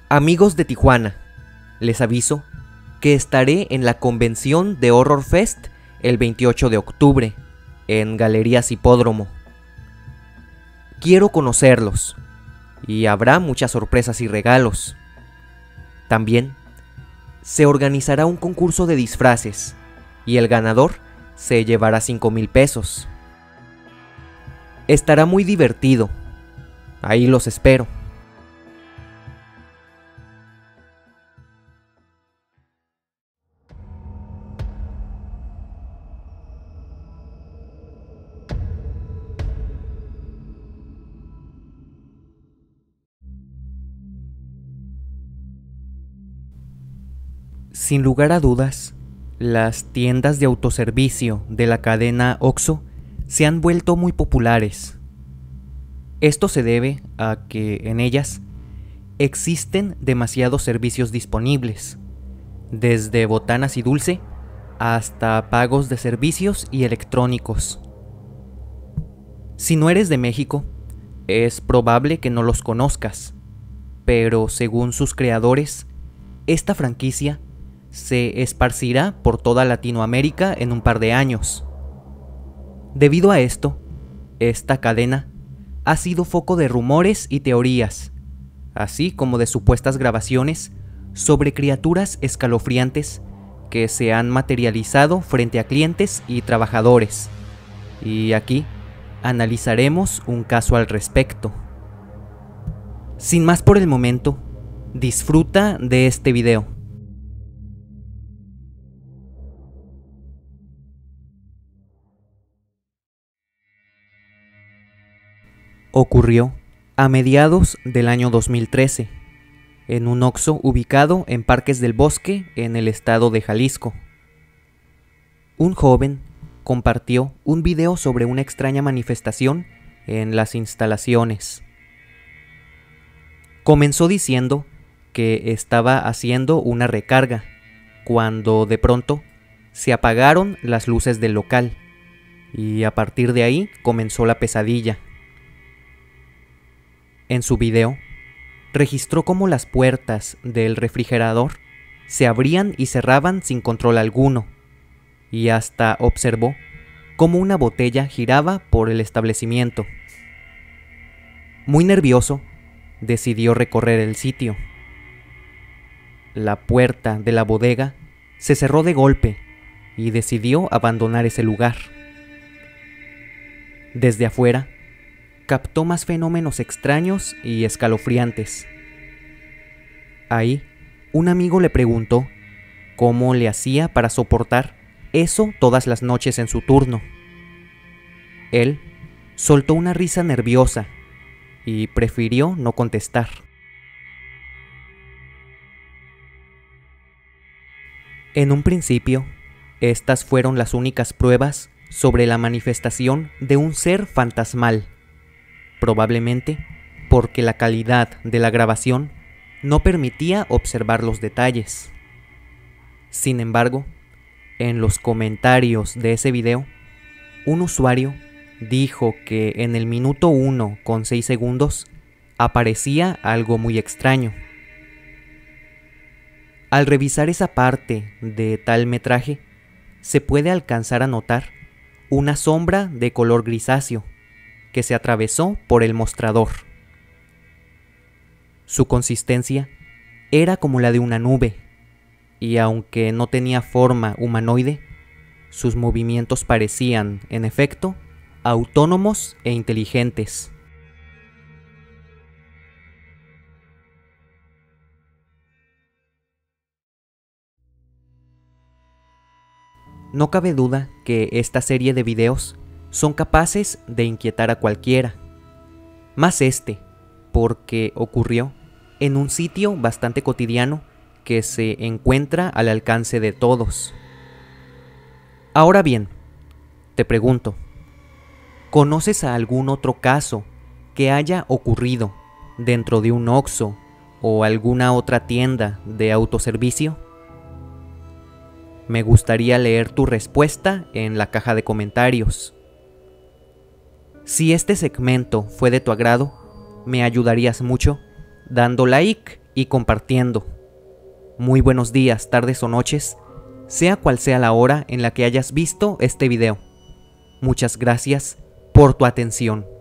Amigos de Tijuana, les aviso que estaré en la convención de Horror Fest el 28 de octubre en Galerías Hipódromo. Quiero conocerlos y habrá muchas sorpresas y regalos. También se organizará un concurso de disfraces y el ganador se llevará 5,000 pesos. Estará muy divertido. Ahí los espero. Sin lugar a dudas, las tiendas de autoservicio de la cadena OXXO se han vuelto muy populares. Esto se debe a que en ellas existen demasiados servicios disponibles, desde botanas y dulce hasta pagos de servicios y electrónicos. Si no eres de México, es probable que no los conozcas, pero según sus creadores, esta franquicia se esparcirá por toda Latinoamérica en un par de años. Debido a esto, esta cadena ha sido foco de rumores y teorías, así como de supuestas grabaciones sobre criaturas escalofriantes que se han materializado frente a clientes y trabajadores. Y aquí analizaremos un caso al respecto. Sin más por el momento, disfruta de este video. Ocurrió a mediados del año 2013, en un OXXO ubicado en Parques del Bosque, en el estado de Jalisco. Un joven compartió un video sobre una extraña manifestación en las instalaciones. Comenzó diciendo que estaba haciendo una recarga, cuando de pronto se apagaron las luces del local, y a partir de ahí comenzó la pesadilla. En su video, registró cómo las puertas del refrigerador se abrían y cerraban sin control alguno, y hasta observó cómo una botella giraba por el establecimiento. Muy nervioso, decidió recorrer el sitio. La puerta de la bodega se cerró de golpe y decidió abandonar ese lugar. Desde afuera, captó más fenómenos extraños y escalofriantes. Ahí, un amigo le preguntó cómo le hacía para soportar eso todas las noches en su turno. Él soltó una risa nerviosa y prefirió no contestar. En un principio, estas fueron las únicas pruebas sobre la manifestación de un ser fantasmal, probablemente porque la calidad de la grabación no permitía observar los detalles. Sin embargo, en los comentarios de ese video, un usuario dijo que en el minuto 1:06 segundos aparecía algo muy extraño. Al revisar esa parte de tal metraje, se puede alcanzar a notar una sombra de color grisáceo que se atravesó por el mostrador. Su consistencia era como la de una nube, y aunque no tenía forma humanoide, sus movimientos parecían, en efecto, autónomos e inteligentes. No cabe duda que esta serie de videos son capaces de inquietar a cualquiera, más porque ocurrió en un sitio bastante cotidiano que se encuentra al alcance de todos. Ahora bien, te pregunto, ¿conoces a algún otro caso que haya ocurrido dentro de un OXXO o alguna otra tienda de autoservicio? Me gustaría leer tu respuesta en la caja de comentarios. Si este segmento fue de tu agrado, me ayudarías mucho dando like y compartiendo. Muy buenos días, tardes o noches, sea cual sea la hora en la que hayas visto este video. Muchas gracias por tu atención.